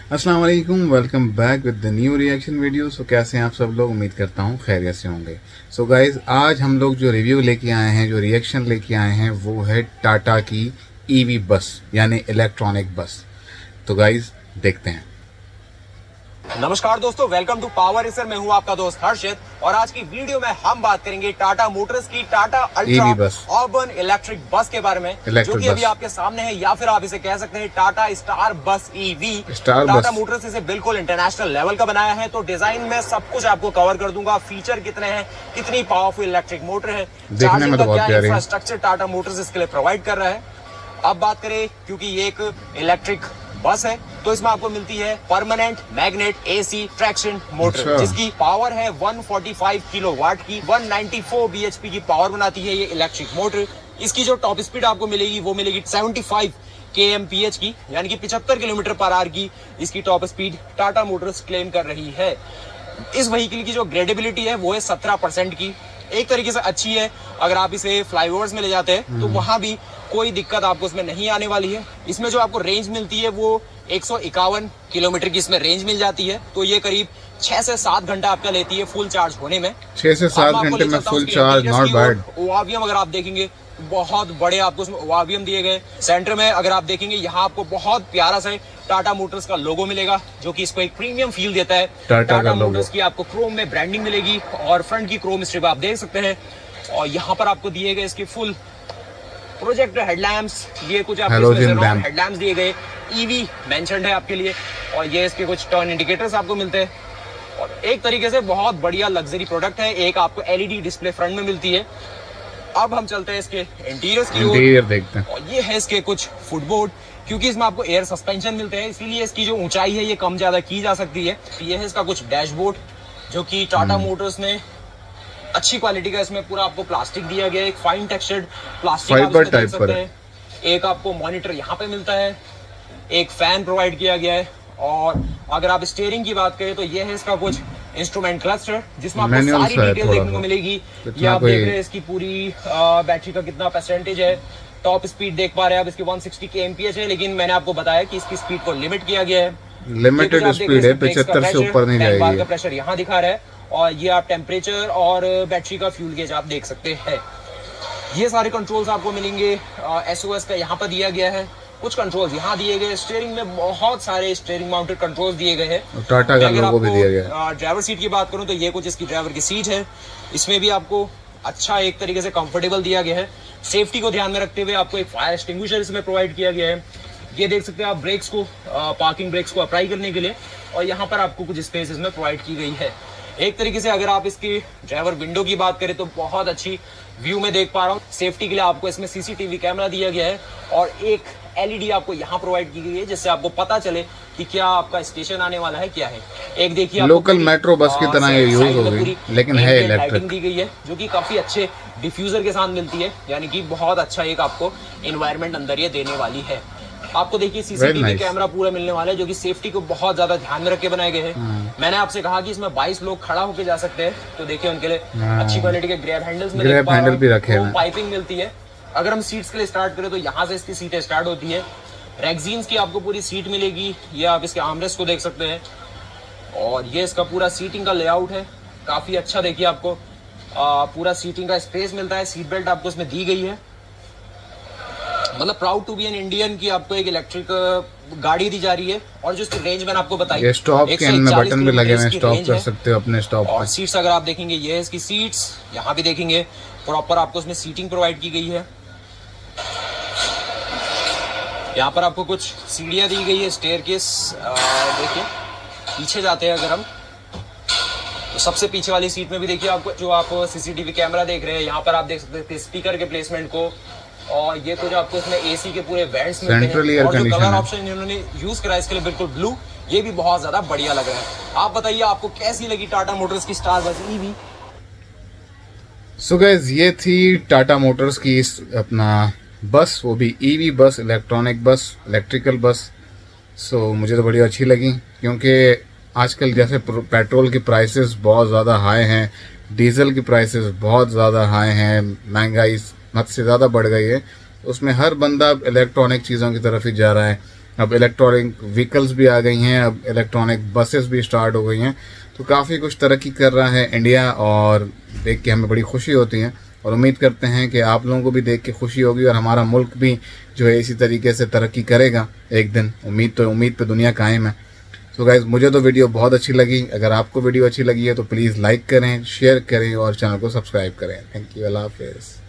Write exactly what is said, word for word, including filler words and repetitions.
अस्सलाम वालेकुम, welcome back with the new reaction video. So कैसे हैं आप सब लोग? उम्मीद करता हूँ खैरियत से होंगे। सो so गाइज, आज हम लोग जो रिव्यू लेके आए हैं, जो रिएक्शन लेके आए हैं, वो है टाटा की ईवी बस यानी इलेक्ट्रॉनिक बस। तो गाइज देखते हैं। नमस्कार दोस्तों, वेलकम टू पावर रेसर। मैं हूं आपका दोस्त हर्षित और आज की वीडियो में हम बात करेंगे टाटा मोटर्स की Tata ultra urban electric bus के बारे में, जो कि अभी आपके सामने है, या फिर आप इसे कह सकते हैं Tata star bus EV. Tata motors इसे बिल्कुल इंटरनेशनल लेवल का बनाया है, तो डिजाइन में सब कुछ आपको कवर कर दूंगा। फीचर कितने हैं, कितनी पावरफुल इलेक्ट्रिक मोटर है, चार्जिंग का क्या इंफ्रास्ट्रक्चर टाटा मोटर्स इसके लिए प्रोवाइड कर रहा है। अब बात करें, क्योंकि ये एक इलेक्ट्रिक बस है, तो इसमें आपको मिलती है permanent magnet AC traction motor, जिसकी पावर है एक सौ पैंतालीस किलोवाट की। एक सौ चौरानवे बीएचपी की पावर बनाती है ये इलेक्ट्रिक मोटर। इसकी जो टॉप स्पीड आपको मिलेगी वो मिलेगी पचहत्तर केएमपीएच की, यानी कि पचहत्तर किलोमीटर पर आवर की इसकी top speed Tata motors claim कर रही है। इस व्हीकल की जो ग्रेडेबिलिटी है वो है सत्रह परसेंट की। एक तरीके से अच्छी है। अगर आप इसे फ्लाईओवर्स में ले जाते हैं तो वहां भी कोई दिक्कत आपको इसमें नहीं आने वाली है। इसमें जो आपको रेंज मिलती है वो एक सौ इक्यावन किलोमीटर की इसमें रेंज मिल जाती है, तो ये करीब छह से सात घंटा आपका लेती है फुल चार्ज होने में। छह से सात घंटे में full charge, not bad. ORVM अगर आप देखेंगे बहुत बड़े आपको इसमें ओआरवीएम दिए गए। सेंटर में अगर आप देखेंगे यहाँ आपको बहुत प्यारा सा टाटा मोटर्स का लोगो मिलेगा, जो कि इसको एक प्रीमियम फील देता है। टाटा, टाटा मोटर्स की आपको क्रोम में ब्रांडिंग मिलेगी और फ्रंट की क्रोम स्ट्रिप आप देख सकते हैं। और यहाँ पर आपको दिए गए इसके फुल प्रोजेक्टर हेडलैम्प्स, ये कुछ आपको हेडलैम्प्स दिए गए। ईवी मेंशन्ड है आपके लिए, और ये इसके कुछ टर्न इंडिकेटर्स आपको मिलते हैं। और एक तरीके से बहुत बढ़िया लग्जरी प्रोडक्ट है। एक आपको एलईडी डिस्प्ले फ्रंट में मिलती है। अब हम चलते हैं इसके इंटीरियर्स की इंटीरियर देखते हैं। और ये है इसके कुछ फुटबोर्ड, क्योंकि इसमें आपको एयर सस्पेंशन मिलते हैं, इसीलिए इसकी जो ऊंचाई है ये कम ज्यादा की जा सकती है। ये है इसका कुछ डैशबोर्ड, जो कि टाटा मोटर्स ने अच्छी क्वालिटी का इसमें पूरा आपको प्लास्टिक दिया गया है, एक fine textured plastic fibre type पर है। एक आपको मॉनिटर यहाँ पे मिलता है, एक फैन प्रोवाइड किया गया है। और अगर आप स्टीयरिंग की बात करें तो ये है इसका कुछ इंस्ट्रूमेंट क्लस्टर, जिसमें आपको सारी डिटेल देखने को मिलेगी। ये आप देख रहे हैं इसकी पूरी बैटरी का कितना परसेंटेज है। टॉप स्पीड देख पा रहे हैं आप, इसकी एक सौ साठ केएमपीएच है, लेकिन मैंने आपको बताया कि इसकी स्पीड को लिमिट किया गया है। लिमिटेड स्पीड है, पचहत्तर से ऊपर नहीं जाएगी। बार का प्रेशर यहाँ दिखा रहा है, और ये आप टेम्परेचर और बैटरी का फ्यूल गेज आप देख सकते हैं। ये सारे कंट्रोल्स आपको मिलेंगे। एसओएस का यहाँ पर दिया गया है, कुछ कंट्रोल्स यहाँ दिए गए। स्टीयरिंग में बहुत सारे स्टीयरिंग माउंटेड कंट्रोल्स दिए गए हैं। टाटा का लोगो भी दिया गया है। ड्राइवर सीट की बात करूँ तो ये कुछ इसकी ड्राइवर की सीट है, इसमें भी आपको अच्छा एक तरीके से कंफर्टेबल दिया गया है। सेफ्टी को ध्यान में रखते हुए आपको एक फायर एक्सटिंग्विशर इसमें प्रोवाइड किया गया है। ये देख सकते हैं आप ब्रेक्स को, पार्किंग ब्रेक्स को अप्लाई करने के लिए, और यहाँ पर आपको कुछ स्पेस इसमें प्रोवाइड की गई है। एक तरीके से अगर आप इसकी ड्राइवर विंडो की बात करें तो बहुत अच्छी व्यू में देख पा रहा हूँ। सेफ्टी के लिए आपको इसमें सीसीटीवी कैमरा दिया गया है, और एक एलईडी आपको यहाँ प्रोवाइड की गई है, जिससे आपको पता चले कि क्या आपका स्टेशन आने वाला है, क्या है। एक देखिए लोकल मेट्रो बस की तरह ये यूज होगी, लेकिन है इलेक्ट्रिक दी गई है, जो कि काफी अच्छे डिफ्यूजर के साथ मिलती है, यानी कि बहुत अच्छा एक आपको एनवायरनमेंट अंदर ये देने वाली है। आपको देखिए सीसीटीवी कैमरा पूरा मिलने वाला है, जो कि सेफ्टी को बहुत ज्यादा ध्यान में रख के बनाए गए हैं। मैंने आपसे कहा कि इसमें बाईस लोग खड़ा होकर जा सकते हैं, तो देखिए उनके लिए अच्छी क्वालिटी के ग्रैब हैंडल्स में ग्रैब हैंडल भी रखे हैं। पाइपिंग मिलती है। अगर हम सीट्स के लिए स्टार्ट करें तो यहाँ से इसकी सीटें स्टार्ट होती है। रेक्सीन्स की आपको पूरी सीट मिलेगी। ये आप इसके आर्मरेस्ट को देख सकते हैं, और ये इसका पूरा सीटिंग का लेआउट है, काफी अच्छा। देखिए आपको आ, पूरा सीटिंग का स्पेस मिलता है। सीट बेल्ट आपको इसमें दी गई है। मतलब proud to be an Indian की आपको एक इलेक्ट्रिक गाड़ी दी जा रही है। और जो इसकी रेंज मैंने आपको बताई, स्टॉप के अंदर बटन भी लगे हुए, स्टॉप कर सकते हो अपने स्टॉप। और सीट्स अगर आप देखेंगे, ये है इसकी सीट्स, यहाँ भी देखेंगे प्रॉपर आपको इसमें सीटिंग प्रोवाइड की गई है। यहाँ पर आपको कुछ सीढ़ियाँ दी गई है, स्टेयरकेस। देखिए पीछे जाते हैं अगर हम, तो सबसे पीछे वाली सीट में भी देखिए आपको जो आप सीसीटीवी कैमरा देख रहे हैं, यहाँ पर आप देख सकते हैं स्पीकर के प्लेसमेंट को। और ये कुछ आपको इसमें एसी के पूरे वेंट्स मिलते हैं, और जो कलर ऑप्शन इन्होंने यूज करा है इसके लिए बिल्कुल ब्लू, ये भी बहुत ज्यादा बढ़िया लग रहा है। आप बताइए आपको कैसी लगी टाटा मोटर्स की star bus EV? So guys, ये थी टाटा मोटर्स की इस अपना बस, वो भी ईवी बस, इलेक्ट्रॉनिक बस, इलेक्ट्रिकल बस। सो so, मुझे तो बड़ी अच्छी लगी, क्योंकि आजकल जैसे पेट्रोल की प्राइसेस बहुत ज़्यादा हाई हैं, डीजल की प्राइसेस बहुत ज़्यादा हाई हैं, महंगाई हद से ज़्यादा बढ़ गई है, उसमें हर बंदा इलेक्ट्रॉनिक चीज़ों की तरफ ही जा रहा है। अब इलेक्ट्रॉनिक व्हीकल्स भी आ गई हैं, अब इलेक्ट्रॉनिक बसेस भी स्टार्ट हो गई हैं। तो काफ़ी कुछ तरक्की कर रहा है इंडिया, और देख के हमें बड़ी खुशी होती है और उम्मीद करते हैं कि आप लोगों को भी देख के खुशी होगी और हमारा मुल्क भी जो है इसी तरीके से तरक्की करेगा एक दिन। उम्मीद तो उम्मीद पे दुनिया कायम है। तो गाइज, मुझे तो वीडियो बहुत अच्छी लगी। अगर आपको वीडियो अच्छी लगी है तो प्लीज़ लाइक करें, शेयर करें और चैनल को सब्सक्राइब करें। थैंक यू, अल्लाह हाफिज़।